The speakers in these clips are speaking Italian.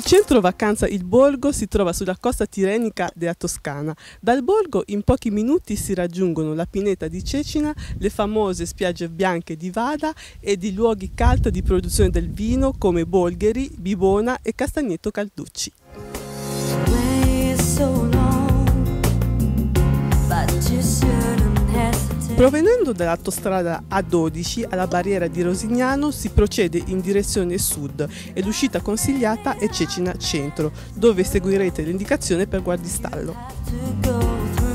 centro vacanza Il Borgo si trova sulla costa tirrenica della Toscana. Dal borgo in pochi minuti si raggiungono la pineta di Cecina, le famose spiagge bianche di Vada e di luoghi cult di produzione del vino come Bolgheri, Bibona e Castagneto Calducci. Provenendo dall'autostrada A12 alla barriera di Rosignano si procede in direzione sud e l'uscita consigliata è Cecina Centro, dove seguirete l'indicazione per Guardistallo.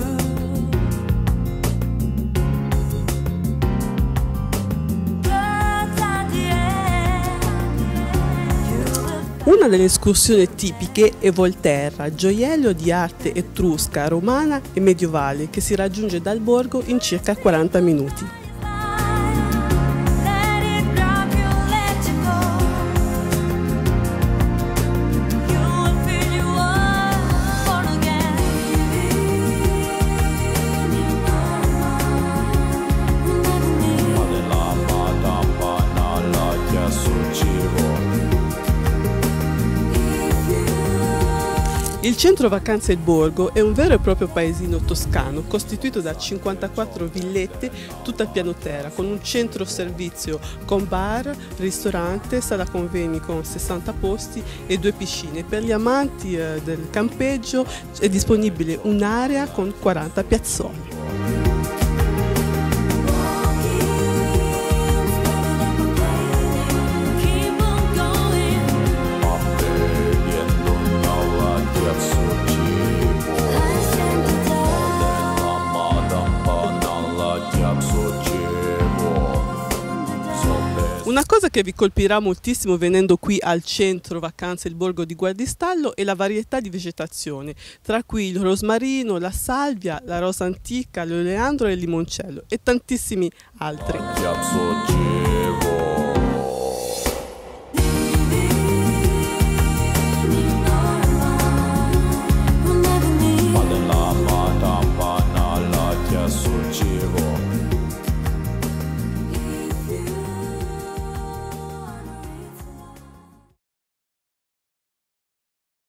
Una delle escursioni tipiche è Volterra, gioiello di arte etrusca, romana e medievale che si raggiunge dal borgo in circa 40 minuti. Il centro vacanze Il Borgo è un vero e proprio paesino toscano costituito da 54 villette tutte a piano terra con un centro servizio con bar, ristorante, sala convegni con 60 posti e 2 piscine. Per gli amanti del campeggio è disponibile un'area con 40 piazzole. Una cosa che vi colpirà moltissimo venendo qui al centro vacanze Il Borgo di Guardistallo è la varietà di vegetazione, tra cui il rosmarino, la salvia, la rosa antica, l'oleandro e il limoncello e tantissimi altri.